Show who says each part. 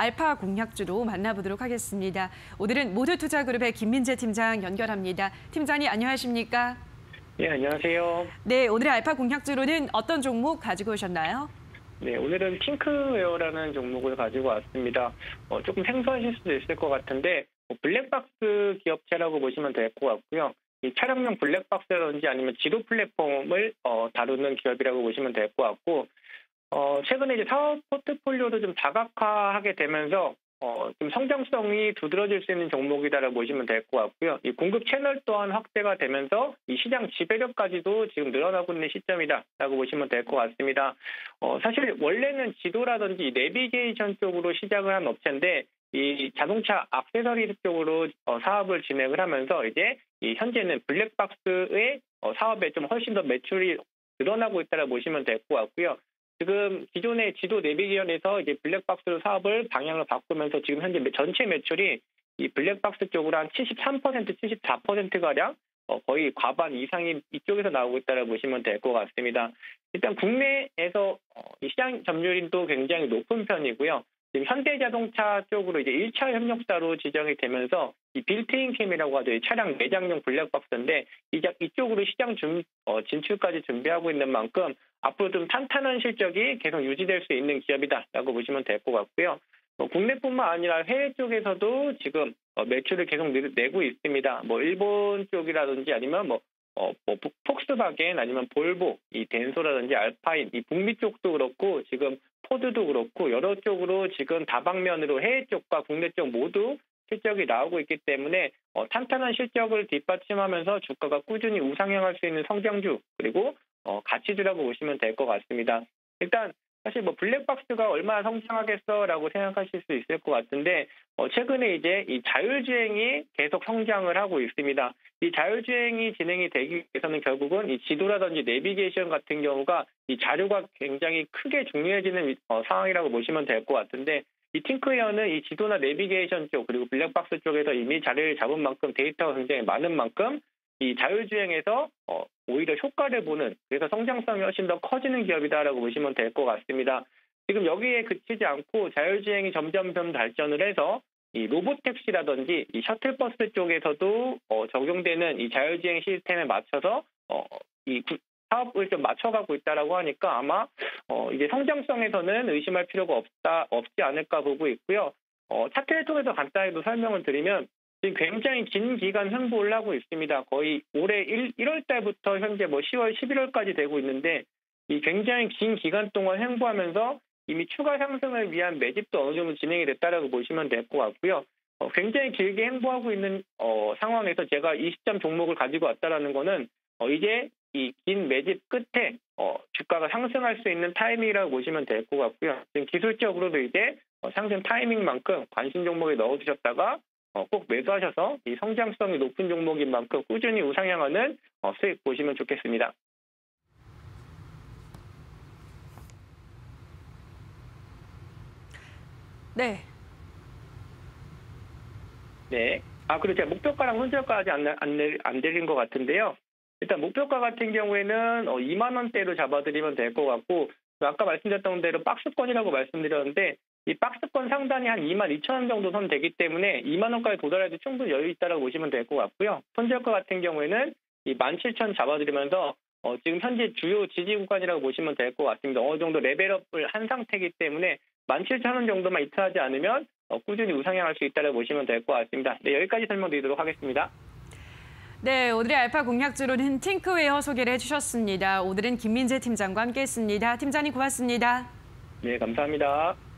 Speaker 1: 알파 공략주로 만나보도록 하겠습니다. 오늘은 모두투자그룹의 김민재 팀장 연결합니다. 팀장님 안녕하십니까?
Speaker 2: 네, 안녕하세요.
Speaker 1: 네, 오늘의 알파 공략주로는 어떤 종목 가지고 오셨나요?
Speaker 2: 네, 오늘은 핑크웨어라는 종목을 가지고 왔습니다. 조금 생소하실 수도 있을 것 같은데 블랙박스 기업체라고 보시면 될 것 같고요. 이 차량용 블랙박스라든지 아니면 지도 플랫폼을 다루는 기업이라고 보시면 될 것 같고 최근에 이제 사업 포트폴리오도 좀 다각화하게 되면서 좀 성장성이 두드러질 수 있는 종목이다라고 보시면 될 것 같고요. 이 공급 채널 또한 확대가 되면서 이 시장 지배력까지도 지금 늘어나고 있는 시점이다라고 보시면 될 것 같습니다. 사실 원래는 지도라든지 내비게이션 쪽으로 시작을 한 업체인데 이 자동차 액세서리 쪽으로 사업을 진행을 하면서 이제 이 현재는 블랙박스의 사업에 좀 훨씬 더 매출이 늘어나고 있다라고 보시면 될 것 같고요. 지금 기존의 지도 내비게이션에서 이제 블랙박스 사업을 방향을 바꾸면서 지금 현재 전체 매출이 이 블랙박스 쪽으로 한 73%, 74%가량 거의 과반 이상이 이쪽에서 나오고 있다고 보시면 될 것 같습니다. 일단 국내에서 이 시장 점유율도 굉장히 높은 편이고요. 지금 현대자동차 쪽으로 이제 1차 협력사로 지정이 되면서 이 빌트인 캠이라고 하죠. 이 차량 내장용 블랙박스인데 이쪽으로 시장 진출까지 준비하고 있는 만큼 앞으로 좀 탄탄한 실적이 계속 유지될 수 있는 기업이다라고 보시면 될 것 같고요. 국내뿐만 아니라 해외 쪽에서도 지금 매출을 계속 내고 있습니다. 일본 쪽이라든지 아니면 폭스바겐 아니면 볼보, 이 덴소라든지 알파인, 이 북미 쪽도 그렇고 지금 포드도 그렇고 여러 쪽으로 지금 다방면으로 해외 쪽과 국내 쪽 모두 실적이 나오고 있기 때문에 탄탄한 실적을 뒷받침하면서 주가가 꾸준히 우상향할 수 있는 성장주 그리고 가치주라고 보시면 될 것 같습니다. 일단 사실 블랙박스가 얼마나 성장하겠어라고 생각하실 수 있을 것 같은데 최근에 이제 이 자율주행이 계속 성장을 하고 있습니다. 이 자율주행이 진행이 되기 위해서는 결국은 이 지도라든지 내비게이션 같은 경우가 이 자료가 굉장히 크게 중요해지는 상황이라고 보시면 될 것 같은데 이 팅크웨어는 이 지도나 내비게이션 쪽 그리고 블랙박스 쪽에서 이미 자리를 잡은 만큼 데이터가 굉장히 많은 만큼 이 자율주행에서 오히려 효과를 보는 그래서 성장성이 훨씬 더 커지는 기업이다라고 보시면 될 것 같습니다. 지금 여기에 그치지 않고 자율주행이 점점 발전을 해서 이 로보택시라든지 이 셔틀버스 쪽에서도 적용되는 이 자율주행 시스템에 맞춰서 이 사업을 좀 맞춰가고 있다라고 하니까 아마 이제 성장성에서는 의심할 필요가 없지 않을까 보고 있고요. 차트를 통해서 간단히도 설명을 드리면 지금 굉장히 긴 기간 횡보를 하고 있습니다. 거의 올해 1월 달부터 현재 10월, 11월까지 되고 있는데 이 굉장히 긴 기간 동안 횡보하면서 이미 추가 상승을 위한 매집도 어느 정도 진행이 됐다라고 보시면 될 것 같고요. 굉장히 길게 횡보하고 있는 상황에서 제가 이 시점 종목을 가지고 왔다라는 거는 이제 이 긴 매집 끝에 주가가 상승할 수 있는 타이밍이라고 보시면 될 것 같고요. 지금 기술적으로도 이제 상승 타이밍만큼 관심 종목에 넣어두셨다가 꼭 매수하셔서 이 성장성이 높은 종목인 만큼 꾸준히 우상향하는 수익 보시면 좋겠습니다.
Speaker 1: 네.
Speaker 2: 네. 그리고 제가 목표가랑 손절가 아직 안 드린 것 같은데요. 일단 목표가 같은 경우에는 2만 원대로 잡아드리면 될 것 같고 아까 말씀드렸던 대로 박스권이라고 말씀드렸는데 이 박스권 상단이 한 2만 2천 원 정도 선 되기 때문에 2만 원까지 도달해도 충분히 여유 있다라고 보시면 될 것 같고요. 손절가 같은 경우에는 이 17,000 잡아드리면서 지금 현재 주요 지지 구간이라고 보시면 될 것 같습니다. 어느 정도 레벨업을 한 상태이기 때문에 17,000원 정도만 이탈하지 않으면 꾸준히 우상향할 수 있다고 보시면 될 것 같습니다. 네, 여기까지 설명드리도록 하겠습니다.
Speaker 1: 네, 오늘의 알파 공략주로는 팅크웨어 소개를 해주셨습니다. 오늘은 김민재 팀장과 함께했습니다. 팀장님 고맙습니다.
Speaker 2: 네, 감사합니다.